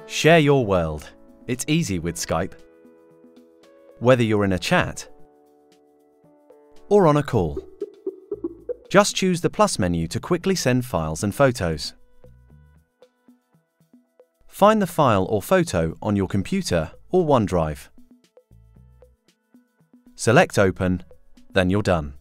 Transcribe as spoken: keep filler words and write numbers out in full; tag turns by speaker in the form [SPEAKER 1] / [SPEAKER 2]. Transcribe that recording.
[SPEAKER 1] Share your world. It's easy with Skype. Whether you're in a chat or on a call, just choose the plus menu to quickly send files and photos. Find the file or photo on your computer or OneDrive. Select Open, then you're done.